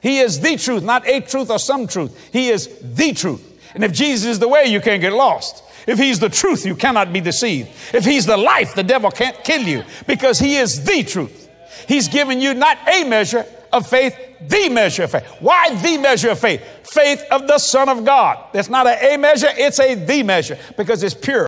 He is the truth, not a truth or some truth. He is the truth. And if Jesus is the way, you can't get lost. If he's the truth, you cannot be deceived. If he's the life, the devil can't kill you because he is the truth. He's given you not a measure of faith, the measure of faith. Why the measure of faith? Faith of the Son of God. It's not a measure, it's a the measure because it's pure.